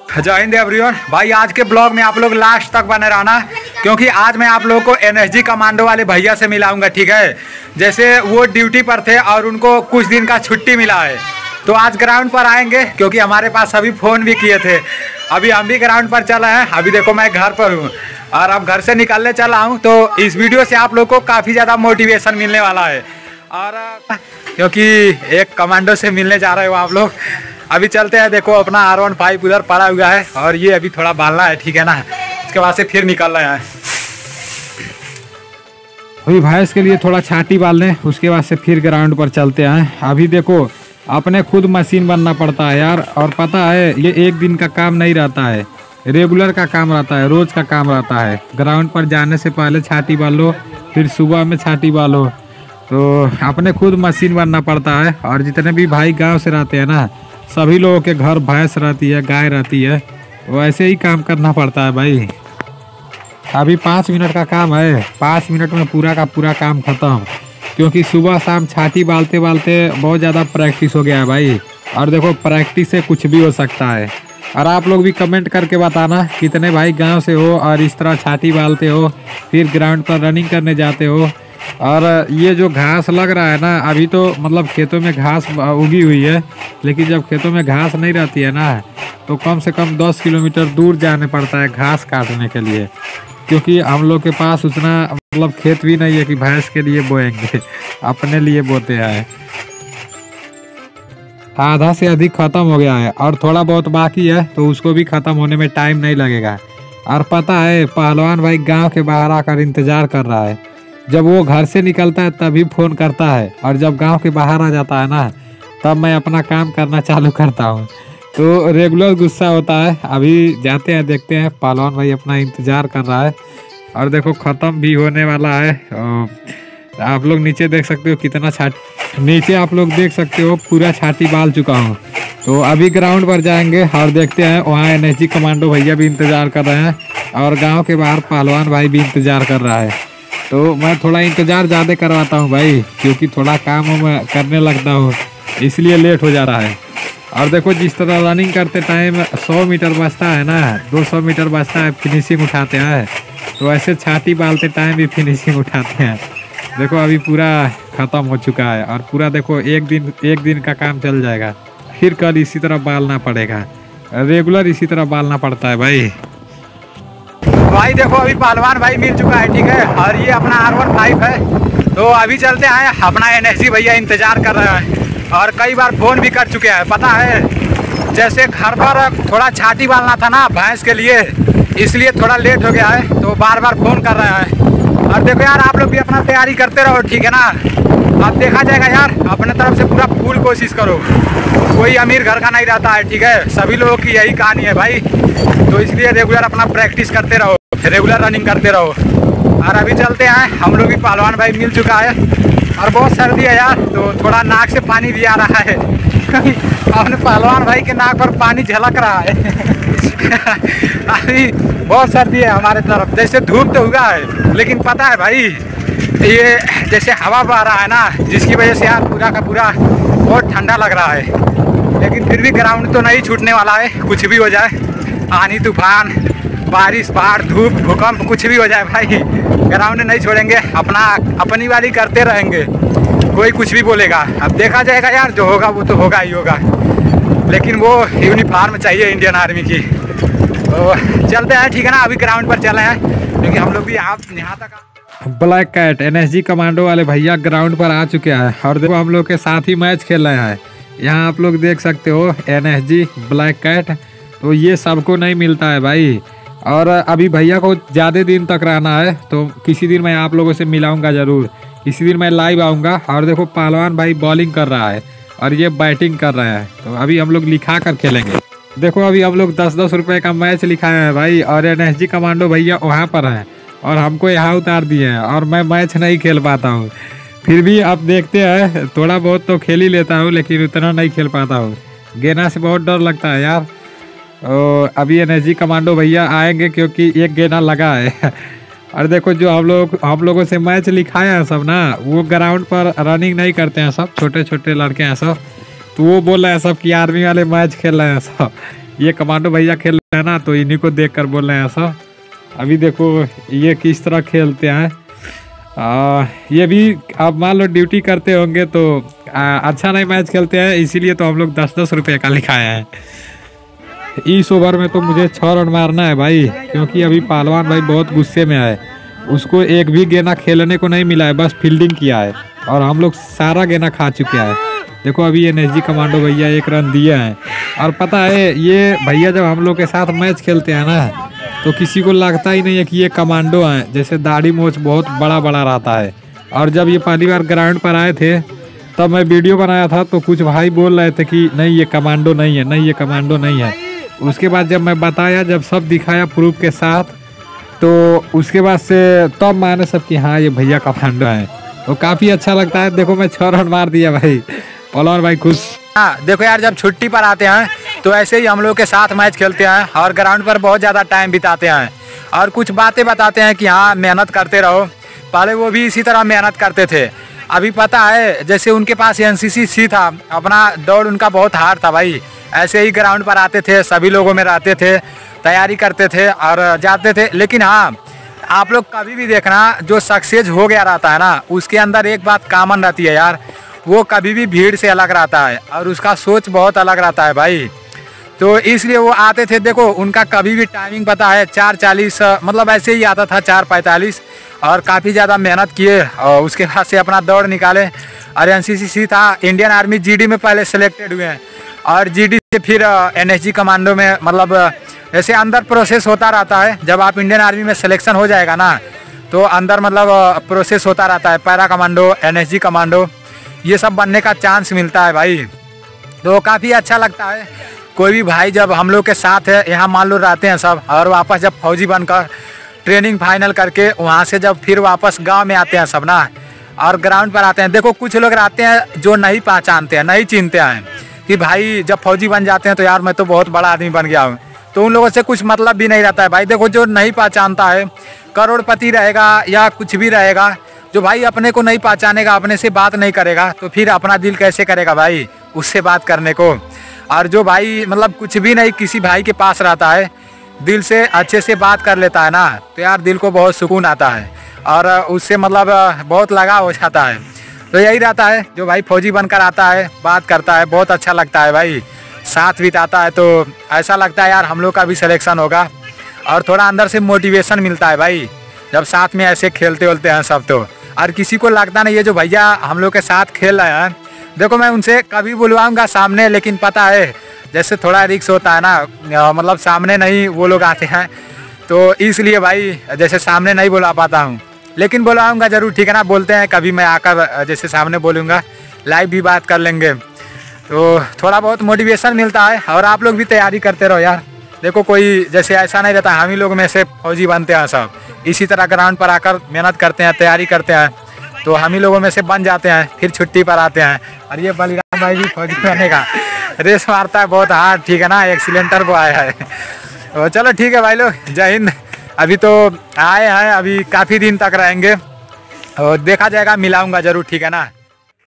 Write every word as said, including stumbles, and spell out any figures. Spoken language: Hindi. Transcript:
जय हिंद एवरीवन। भाई आज के ब्लॉग में आप लोग लास्ट तक बने रहना, क्योंकि आज मैं आप लोगों को एनएसजी कमांडो वाले भैया से मिलाऊंगा। ठीक है, जैसे वो ड्यूटी पर थे और उनको कुछ दिन का छुट्टी मिला है, तो आज ग्राउंड पर आएंगे, क्योंकि हमारे पास अभी फ़ोन भी किए थे। अभी हम भी ग्राउंड पर चले हैं। अभी देखो मैं घर पर हूँ और अब घर से निकलने चला हूँ, तो इस वीडियो से आप लोग को काफ़ी ज़्यादा मोटिवेशन मिलने वाला है। और क्योंकि एक कमांडो से मिलने जा रहे हो आप लोग। अभी चलते हैं। देखो अपना आर वन फाइव उधर पड़ा हुआ है और ये अभी थोड़ा बालना है, ठीक है ना। इसके बाद से फिर निकल रहे हैं। अभी भैंस के लिए थोड़ा छाटी बाल लें, उसके बाद से फिर ग्राउंड पर चलते हैं। अभी देखो अपने खुद मशीन बनना पड़ता है यार, और पता है ये एक दिन का काम नहीं रहता है, रेगुलर का काम रहता है, रोज़ का काम रहता है। ग्राउंड पर जाने से पहले छाटी बालो, फिर सुबह में छाटी बालो, तो अपने खुद मशीन बनना पड़ता है। और जितने भी भाई गांव से रहते हैं ना, सभी लोगों के घर भैंस रहती है, गाय रहती है, तो ऐसे ही काम करना पड़ता है भाई। अभी पाँच मिनट का काम है, पाँच मिनट में पूरा का पूरा काम ख़त्म, क्योंकि सुबह शाम छाती बालते बालते बहुत ज़्यादा प्रैक्टिस हो गया है भाई। और देखो प्रैक्टिस से कुछ भी हो सकता है। और आप लोग भी कमेंट करके बताना कितने भाई गांव से हो और इस तरह छाती बालते हो, फिर ग्राउंड पर रनिंग करने जाते हो। और ये जो घास लग रहा है ना, अभी तो मतलब खेतों में घास उगी हुई है, लेकिन जब खेतों में घास नहीं रहती है ना, तो कम से कम दस किलोमीटर दूर जाने पड़ता है घास काटने के लिए, क्योंकि हम लोग के पास उतना मतलब खेत भी नहीं है कि भैंस के लिए बोएंगे, अपने लिए बोते हैं। आधा से अधिक ख़त्म हो गया है और थोड़ा बहुत बाकी है, तो उसको भी ख़त्म होने में टाइम नहीं लगेगा। और पता है पहलवान भाई गांव के बाहर आकर इंतज़ार कर रहा है। जब वो घर से निकलता है तभी फ़ोन करता है, और जब गांव के बाहर आ जाता है ना, तब मैं अपना काम करना चालू करता हूँ। तो रेगुलर गुस्सा होता है। अभी जाते हैं, देखते हैं। पहलवान भाई अपना इंतज़ार कर रहा है और देखो ख़त्म भी होने वाला है। आप लोग नीचे देख सकते हो कितना छाती, नीचे आप लोग देख सकते हो पूरा छाती बाल चुका हूँ। तो अभी ग्राउंड पर जाएंगे और देखते हैं। वहाँ एनएसजी कमांडो भैया भी इंतज़ार कर रहे हैं और गाँव के बाहर पहलवान भाई भी इंतज़ार कर रहा है। तो मैं थोड़ा इंतज़ार ज़्यादा करवाता हूँ भाई, क्योंकि थोड़ा काम मैं करने लगता हूँ, इसलिए लेट हो जा रहा है। और देखो जिस तरह रनिंग करते टाइम सौ मीटर बचता है ना, दो सौ मीटर बचता है, फिनिशिंग उठाते हैं, तो ऐसे छाती बालते टाइम भी फिनिशिंग उठाते हैं। देखो अभी पूरा ख़त्म हो चुका है और पूरा देखो एक दिन एक दिन का काम चल जाएगा, फिर कल इसी तरह बालना पड़ेगा। रेगुलर इसी तरह बालना पड़ता है भाई। भाई देखो अभी पहलवान भाई मिल चुका है, ठीक है, और ये अपना आर वन फाइव है। तो अभी चलते हैं। अपना एनएसजी भैया इंतज़ार कर रहे हैं और कई बार फ़ोन भी कर चुके हैं। पता है जैसे घर पर थोड़ा छाती बालना था ना भैंस के लिए, इसलिए थोड़ा लेट हो गया है, तो बार बार फ़ोन कर रहे हैं। और देखो यार आप लोग भी अपना तैयारी करते रहो, ठीक है ना। अब देखा जाएगा यार, अपने तरफ से पूरा फुल कोशिश करो। कोई अमीर घर का नहीं रहता है, ठीक है, सभी लोगों की यही कहानी है भाई। तो इसलिए रेगुलर अपना प्रैक्टिस करते रहो, रेगुलर रनिंग करते रहो। और अभी चलते हैं। हम लोग भी पहलवान भाई मिल चुका है और बहुत सर्दी है यार, तो थोड़ा नाक से पानी भी आ रहा है। अपने पहलवान भाई के नाक पर पानी झलक रहा है। अभी बहुत सर्दी है हमारे तरफ, जैसे धूप तो हुआ है, लेकिन पता है भाई ये जैसे हवा बह रहा है ना, जिसकी वजह से यार पूरा का पूरा बहुत ठंडा लग रहा है। लेकिन फिर भी ग्राउंड तो नहीं छूटने वाला है, कुछ भी हो जाए, आंधी तूफान, बारिश, बाढ़, धूप, भूकंप, कुछ भी हो जाए भाई, ग्राउंड नहीं छोड़ेंगे। अपना अपनी वाली करते रहेंगे, कोई कुछ भी बोलेगा। अब देखा जाएगा यार, जो होगा वो तो होगा ही होगा, लेकिन वो यूनिफॉर्म चाहिए इंडियन आर्मी की। तो चलते हैं, ठीक है ना। अभी ग्राउंड पर चले हैं, क्योंकि हम लोग भी यहाँ यहाँ तक। ब्लैक कैट एनएसजी कमांडो वाले भैया ग्राउंड पर आ चुके हैं और देखो हम लोग के साथ ही मैच खेल रहे हैं। यहाँ आप लोग देख सकते हो एनएसजी ब्लैक कैट, तो ये सबको नहीं मिलता है भाई। और अभी भैया को ज़्यादा दिन तक रहना है, तो किसी दिन मैं आप लोगों से मिलाऊंगा ज़रूर। किसी दिन मैं लाइव आऊँगा। और देखो पहलवान भाई बॉलिंग कर रहा है और ये बैटिंग कर रहे हैं, तो अभी हम लोग लिखा कर खेलेंगे। देखो अभी हम लोग दस दस रुपये का मैच लिखाए हैं भाई, और एनएसजी कमांडो भैया वहाँ पर हैं और हमको यहाँ उतार दिए हैं, और मैं मैच नहीं खेल पाता हूँ। फिर भी अब देखते हैं, थोड़ा बहुत तो खेल ही लेता हूँ, लेकिन उतना नहीं खेल पाता हूँ। गेना से बहुत डर लगता है यार। और अभी एनएसजी कमांडो भैया आएंगे, क्योंकि एक गेना लगा है। और देखो जो हम लोग हम लोगों से मैच लिखाए हैं सब ना, वो ग्राउंड पर रनिंग नहीं करते हैं, सब छोटे छोटे लड़के हैं सब। तो वो बोल रहे हैं सब कि आर्मी वाले मैच खेल रहे हैं सब, ये कमांडो भैया खेल रहे हैं ना, तो इन्हीं को देख कर बोल रहे हैं ऐसा। अभी देखो ये किस तरह खेलते हैं। आ, ये भी आप मान लो ड्यूटी करते होंगे तो आ, अच्छा नहीं मैच खेलते हैं, इसीलिए तो हम लोग दस दस रुपये का लिखाए हैं। इस ओवर में तो मुझे छः रन मारना है भाई, क्योंकि अभी पहलवान भाई बहुत गुस्से में है। उसको एक भी गेना खेलने को नहीं मिला है, बस फील्डिंग किया है और हम लोग सारा गेना खा चुके हैं। देखो अभी एन एस जी कमांडो भैया एक रन दिए हैं। और पता है ये भैया जब हम लोग के साथ मैच खेलते हैं ना, तो किसी को लगता ही नहीं है कि ये कमांडो हैं। जैसे दाढ़ी मोछ बहुत बड़ा बड़ा रहता है। और जब ये पहली बार ग्राउंड पर आए थे तब मैं वीडियो बनाया था, तो कुछ भाई बोल रहे थे कि नहीं ये कमांडो नहीं है, नहीं ये कमांडो नहीं है। उसके बाद जब मैं बताया, जब सब दिखाया प्रूफ के साथ, तो उसके बाद से तब माने सब कि हाँ ये भैया कमांडो हैं। तो काफ़ी अच्छा लगता है। देखो मैं छः रन मार दिया भाई, पहलवान भाई खुश। हाँ देखो यार, जब छुट्टी पर आते हैं तो ऐसे ही हम लोग के साथ मैच खेलते हैं और ग्राउंड पर बहुत ज़्यादा टाइम बिताते हैं और कुछ बातें बताते हैं कि हाँ मेहनत करते रहो। पहले वो भी इसी तरह मेहनत करते थे। अभी पता है जैसे उनके पास एन सी सी सी था, अपना दौड़ उनका बहुत हार्ड था भाई। ऐसे ही ग्राउंड पर आते थे, सभी लोगों में रहते थे, तैयारी करते थे और जाते थे। लेकिन हाँ, आप लोग कभी भी देखना, जो सक्सेस हो गया रहता है ना, उसके अंदर एक बात कॉमन रहती है यार, वो कभी भी भीड़ से अलग रहता है और उसका सोच बहुत अलग रहता है भाई। तो इसलिए वो आते थे। देखो उनका कभी भी टाइमिंग पता है चार चालीस, मतलब ऐसे ही आता था चार पैंतालीस, और काफ़ी ज़्यादा मेहनत किए और उसके बाद से अपना दौड़ निकाले। और एन सी सी सी था, इंडियन आर्मी जी डी में पहले सेलेक्टेड हुए हैं और जी डी से फिर एन एस जी कमांडो में, मतलब ऐसे अंदर प्रोसेस होता रहता है। जब आप इंडियन आर्मी में सिलेक्शन हो जाएगा ना, तो अंदर मतलब प्रोसेस होता रहता है, para commando, N S G commando, ये सब बनने का चांस मिलता है भाई। तो काफ़ी अच्छा लगता है। कोई भी भाई जब हम लोग के साथ है, यहाँ मान लो रहते हैं सब, और वापस जब फौजी बनकर ट्रेनिंग फाइनल करके वहाँ से जब फिर वापस गांव में आते हैं सब ना, और ग्राउंड पर आते हैं। देखो कुछ लोग रहते हैं जो नहीं पहचानते हैं, नहीं चिनते हैं कि भाई जब फौजी बन जाते हैं तो यार मैं तो बहुत बड़ा आदमी बन गया हूँ, तो उन लोगों से कुछ मतलब भी नहीं रहता है भाई। देखो जो नहीं पहचानता है, करोड़पति रहेगा या कुछ भी रहेगा, जो भाई अपने को नहीं पहचानेगा, अपने से बात नहीं करेगा, तो फिर अपना दिल कैसे करेगा भाई उससे बात करने को। और जो भाई मतलब कुछ भी नहीं किसी भाई के पास रहता है, दिल से अच्छे से बात कर लेता है ना, तो यार दिल को बहुत सुकून आता है और उससे मतलब बहुत लगाव हो जाता है। तो यही रहता है, जो भाई फौजी बनकर आता है, बात करता है, बहुत अच्छा लगता है भाई। साथ बिताता है तो ऐसा लगता है यार हम लोग का भी सिलेक्शन होगा, और थोड़ा अंदर से मोटिवेशन मिलता है भाई जब साथ में ऐसे खेलते वेलते हैं सब। तो और किसी को लगता नहीं, ये जो भैया हम लोग के साथ खेल रहे हैं, देखो मैं उनसे कभी बुलवाऊंगा सामने, लेकिन पता है जैसे थोड़ा रिक्स होता है ना, मतलब सामने नहीं वो लोग आते हैं, तो इसलिए भाई जैसे सामने नहीं बुला पाता हूँ, लेकिन बुलाऊंगा ज़रूर, ठीक है ना। बोलते हैं कभी मैं आकर जैसे सामने बोलूँगा, लाइव भी बात कर लेंगे, तो थोड़ा बहुत मोटिवेशन मिलता है। और आप लोग भी तैयारी करते रहो यार। देखो कोई जैसे ऐसा नहीं रहता हम ही लोग में से फौजी बनते हैं सब, इसी तरह ग्राउंड पर आकर मेहनत करते हैं, तैयारी करते हैं, तो हम ही लोगों में से बन जाते हैं, फिर छुट्टी पर आते हैं। और ये बलिराम भाई भी फौजी बनने का रेस मारता है बहुत हार्ड, ठीक है ना, एक्सीलेंटर को आया है। तो चलो ठीक है भाई लोग, जय हिंद। अभी तो आए हैं, अभी काफ़ी दिन तक रहेंगे और देखा जाएगा, मिलाऊंगा ज़रूर, ठीक है ना।